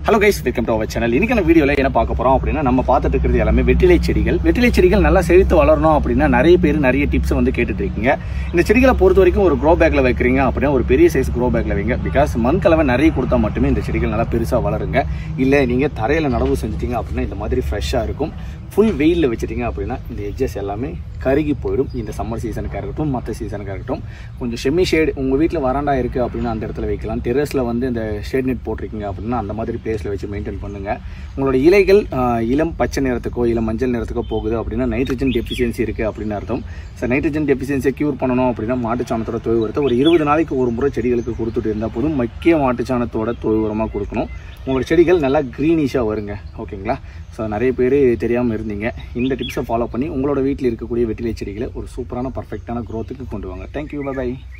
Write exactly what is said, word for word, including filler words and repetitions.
Hello guys, welcome to our channel. இன்னைக்கான வீடியோல என்ன பார்க்க போறோம் அப்படினா நம்ம பார்த்துட்டு இருக்கிறது எல்லாமே வெற்றிலை செடிகள். வெற்றிலை செடிகள் நல்லா செழித்து வளரணும் அப்படினா நிறைய பேர் நிறைய டிப்ஸ் வந்து கேட்டுட்டு இருக்கீங்க. இந்த செடிகளை பொறுத்த வரைக்கும் ஒரு grow bagல வைக்கிறீங்க அப்படினா ஒரு பெரிய சைஸ் grow bagல வைங்க. because மண் கலவை நிறைய கொடுத்தா மட்டுமே இந்த செடிகள் நல்லா பெருசா வளருங்க. இல்ல நீங்க தரையில நடவு செஞ்சிட்டீங்க அப்படினா இந்த மாதிரி ஃப்ரெஷ்ஷா இருக்கும். ஃபுல் வெயில்ல வச்சிட்டீங்க அப்படினா இந்த எட்ஜஸ் எல்லாமே கருகி போய்டும். இந்த சம்மர் சீசனுக்கு இருக்கட்டும் மற்ற சீசனுக்கு இருக்கட்டும் கொஞ்சம் செமி ஷேட் உங்க வீட்ல வராண்டா இருக்கு அப்படினா அந்த இடத்துல வைக்கலாம். டெரஸ்ல வந்து இந்த ஷேட் நெட் போட்டுருக்கீங்க அப்படினா அந்த மாதிரி பிளேஸ்ல வச்சு மெயின்டைன் பண்ணுங்க. உங்களோட இலைகள் இளம் பச்சை நிறத்துக்கோ இளம் மஞ்சள் நிறத்துக்கோ போகுது அப்படினா நைட்ரஜன் டெஃபிஷியன்சி இருக்கு அப்படின்னு அர்த்தம். சார் நைட்ரஜன் டெஃபிஷியன்சியை கியூர் பண்ணணும் அப்படின்னா மாட்டுச்சாணத்தோட தொழு உரத்தை ஒரு இருபது நாளைக்கு ஒரு முறை செடிகளுக்கு கொடுத்துட்டு இருந்தால் போதும். மக்கிய மாட்டுச்சாணத்தோட தொழு உரமாக கொடுக்கணும். உங்களோட செடிகள் நல்லா க்ரீனிஷாக வருங்க. ஓகேங்களா? ஸோ நிறைய பேர் தெரியாமல் இருந்தீங்க. இந்த டிப்ஸை ஃபாலோ பண்ணி உங்களோட வீட்டில் இருக்கக்கூடிய வெற்றிலை செடிகளை ஒரு சூப்பரான பர்ஃபெக்டான க்ரோத்துக்கு கொண்டு வாங்க. Thank you, bye by.